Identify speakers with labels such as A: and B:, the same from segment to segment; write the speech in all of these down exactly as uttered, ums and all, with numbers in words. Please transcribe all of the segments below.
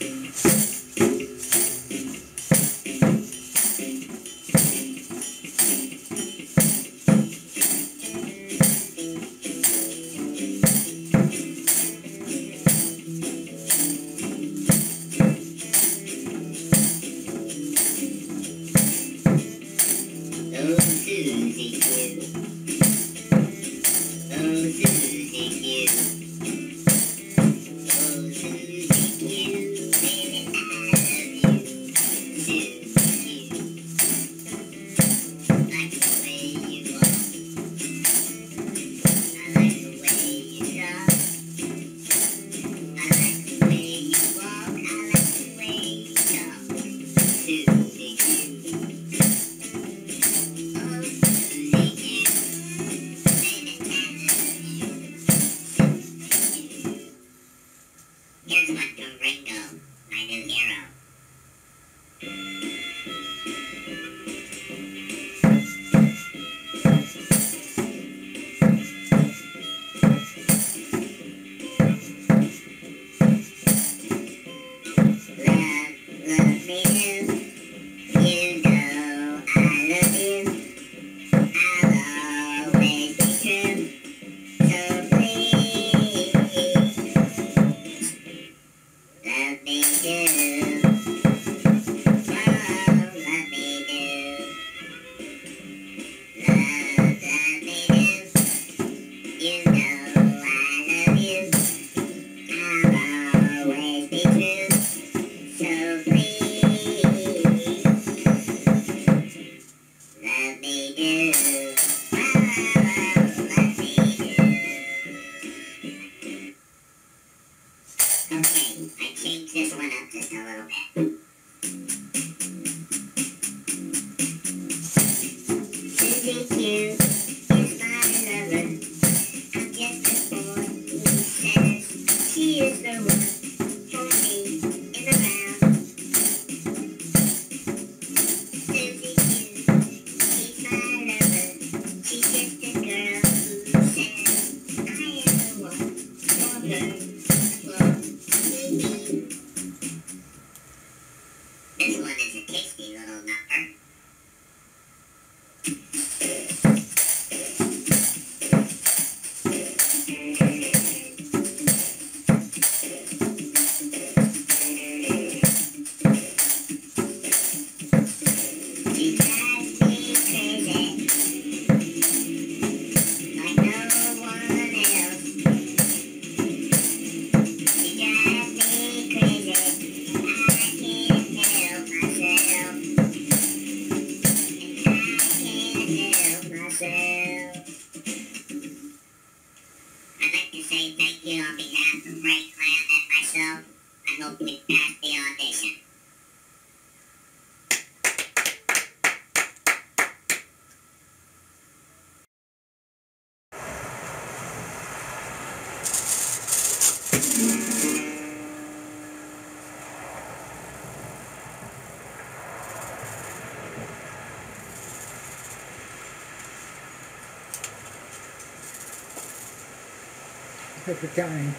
A: Perfect time.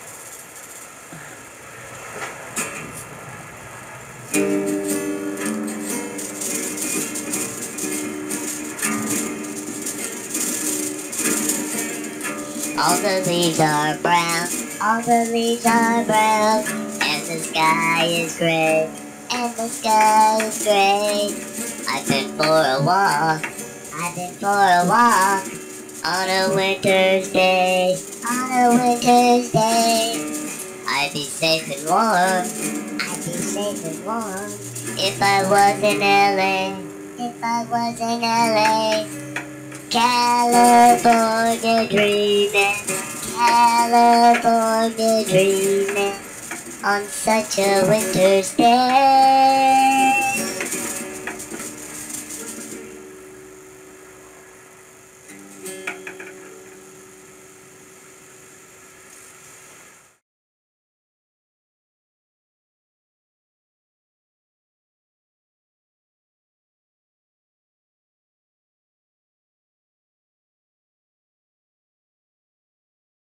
B: All the leaves are brown, all the leaves are brown, and the sky is gray, and the sky is gray. I've been for a walk, I've been for a walk, on a winter's day, on a winter's day. I'd be safe and warm, I'd be safe and warm, if I was in L A, if I was in L A. California dreaming, California dreaming, on such a winter's day.